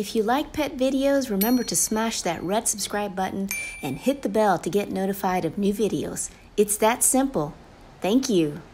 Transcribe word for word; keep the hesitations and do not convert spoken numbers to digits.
If you like pet videos, remember to smash that red subscribe button and hit the bell to get notified of new videos. It's that simple. Thank you.